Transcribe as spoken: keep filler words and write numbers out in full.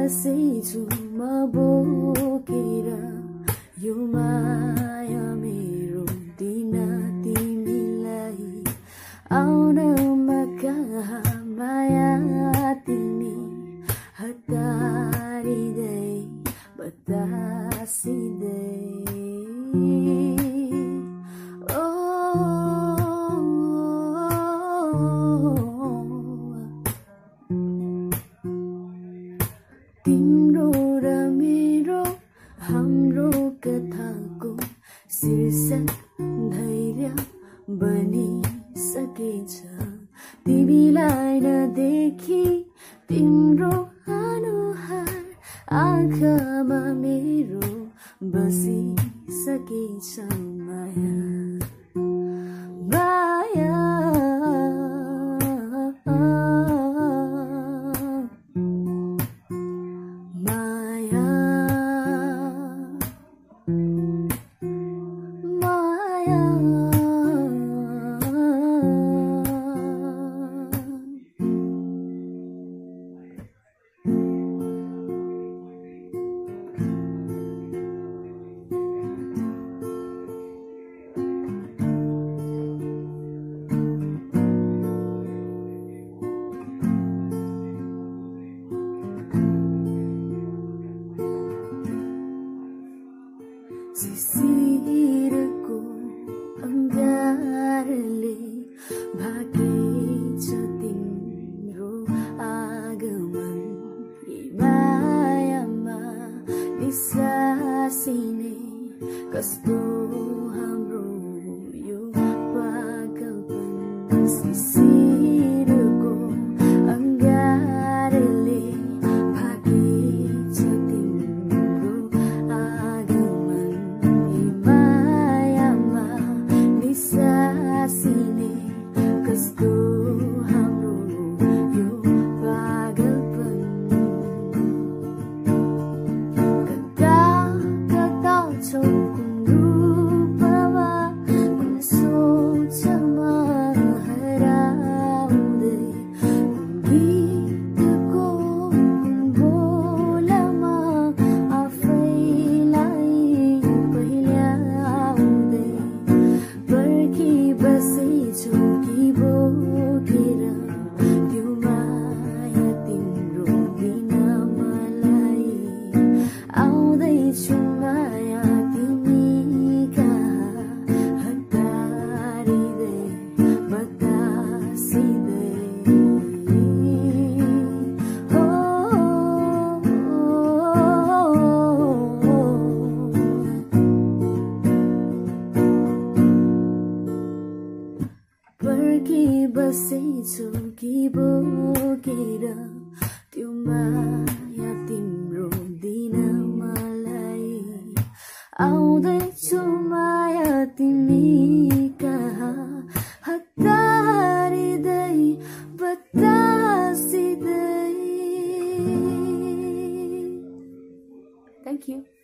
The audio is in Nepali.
बसेछु म बोकेर यो माया मेरो दिन तिमीलाई आउन म कहाँ माया तिमी हतारिँदै बतासिँदै तिम्रो र मेरो हाम्रो कथाको शीर्षक धैर्य बनिसकेछ तिमीलाई नदेखि तिम्रो अनुहार आँखामा मेरो बसिसकेछ माया माया शिशिरको अङ्गारले भागेछ तिम्रो आगमन यी मायामा निसासिने कस्तो हाम्रो यो पागलपन शिशिरको अङ्गारले भागेछ तिम्रो आगमन सासिने कस्तो हाम्रो यो पागलपन कता कता छौ कुन रूपमा कुन सोचमा हराउँदै कुन गीतको कुन बोलमा आफैलाई पहिल्याउँदै पर्खी बसेछु कि बोकेर त्यो माया तिम्रो बिना मलाई आउँदैछु माया तिमी कहाँ हतारिँदै बतासिँदै हो पर्खी बसेछु कि बोकेर त्यो माया तिम्रो दिन मलाई आउँदैछु माया तिमी कहाँ हतारिँदै बतासिँदै। Thank you.